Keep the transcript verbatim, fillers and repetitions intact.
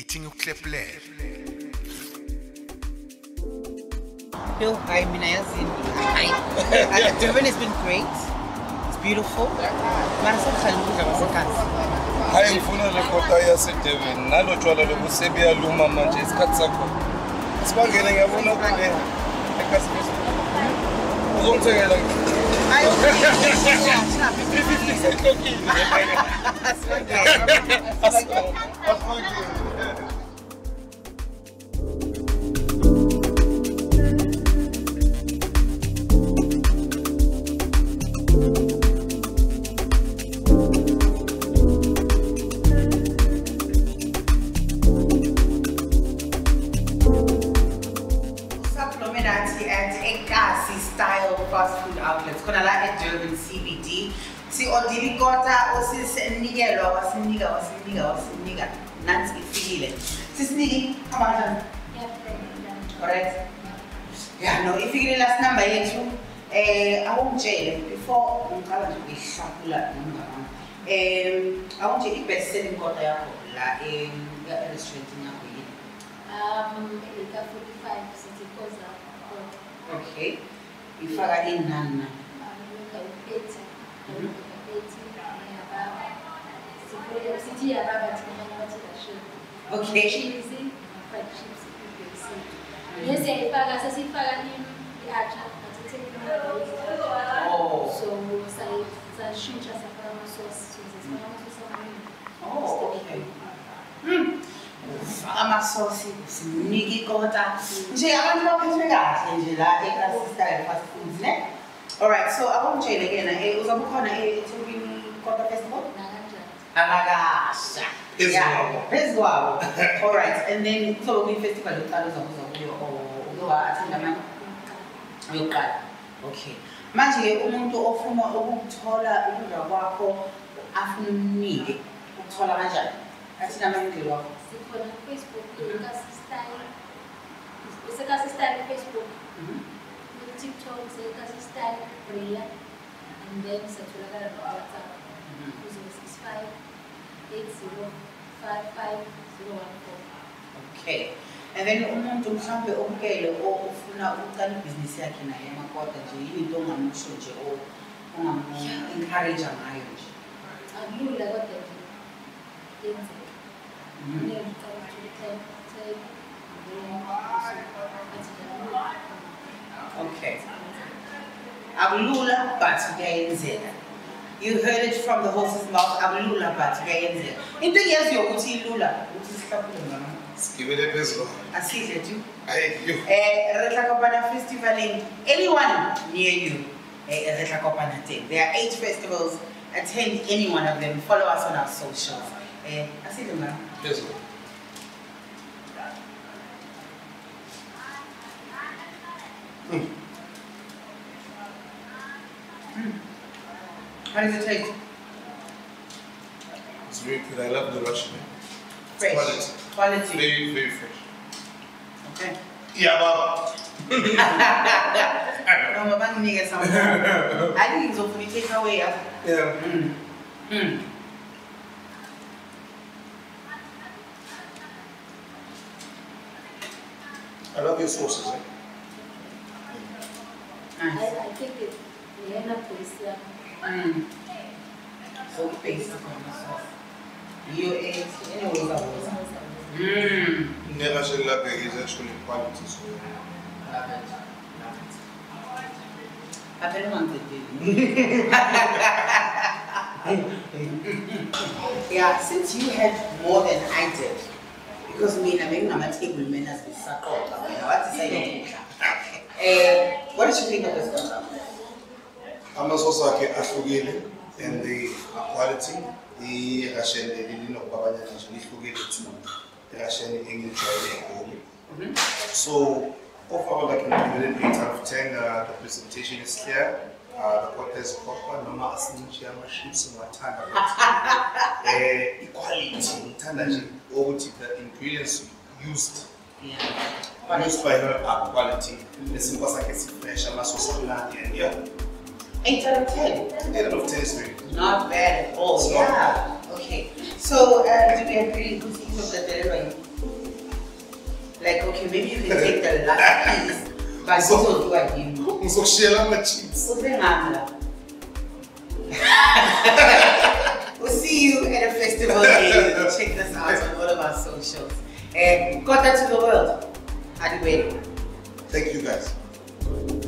meeting uHlephulele. Bill, I mean, I have Durban has been great. It's beautiful. Hayi ngifuna le Kota yase Durban nalo tshwala lokusebiya luma manje isikhathi sakho. Sibangene ngiyabona kule ekasibese. Uzongithengela. Hayi. Style fast food outlets. Kona la at Durban C B D. Si odili Kota o sinikelo wasinika wasinika wasinika nansi ifikile. Sisiniki amandla. Correct. Yeah, no, ifikile last number yethu. Eh awungitshele before ngiqala nje ukuhlakula ngama. Eh awungitshele i-best selling Kota yakho la em restaurant yakho yini? Um ika forty-five city koza. Okay. Ifaka inani. Okay. Cheesy, fried chips, yes, ifaka sesifaka iacha Oh. So say sashintsha safaka sauce, Oh, okay. Hmm. Amasosi siniki Kota nje abantu baphethwe kahle nje la eKasistyle fast foods ne. All right, so abongitshele kena eh uzabe khona eThekwini Kota Festival alakasha yeah phezwabo. All right, and then so we festival uqala uzakuza kuyo ozowa attend amanye uyoqala. Okay, manje ke umuntu ofuna ukuthola ukudla kwakho afunike ukuthola kanjani athi namandla wakho on Facebook, Kasistyle, it's a Kasistyle Facebook, TikTok, it's a Kasistyle, and then it's a WhatsApp, six five eight zero five five zero one four. Okay, and then umuntu mhlambe omkele ofuna ukuqala ibhizinisi yakhe naye emakota nje yini into ongamusho nje o ongamu encourage ngayo nje. Akulula kodwa nje. Okay. Abulula but kuyenzeka. You heard it from the horse's mouth. Abulula but kuyenzeka. Into eyaziyo ukuthi ilula ukuthi sihlaphule ngama. Sikibele phezulu. Asidle tu. Hayi yo. Eh Hlephulele festival anyone near you. Eh Hlephulele thing. There are eight festivals. Attend any one of them. Follow us on our socials. Eh asidle ngama. Yes. Mm. Mm. How does it taste? It's very good. I love the Russian. Fresh. Quality. Quality. Very, very fresh. Okay. Yeah, Bob. No, I'm going to some more. I think it's hopefully take away. Yeah. Mm. Mm. I love your sauces. Eh? Nice. I, I think it the end up is Mm. So paste on the sauce. You ate anyway that was. Mm. Never shall love is actually quality. So. Love it. Love it. I don't want to do. Yeah, since you had more than I did, because me, I mean, I'm a table manners with support. What to say? Uh, what did you think of this one? I'm also like Hlephulele and the quality. The Russian, the Lino Babanya, Hlephulele too. The Russian English home. So overall, like an eight out of ten. Uh, the presentation is clear. Uh, the Kota is proper. No matter how much chips and what time. Equality, tangible, all the ingredients used. Yeah. Used by her are quality. This is what I can see fresh. I'm also still and yeah. eight out of ten. eight out of ten is very good. Not bad at all. It's Yeah. Okay. So, uh, do we agree who's eating of the delivery? like, okay, maybe you can take the last piece, but So- also do again. Ngizokushela ama-cheats. We'll see you at a festival day. Check us out on all of our socials. And Kota to the world. Adiwe. Thank you guys.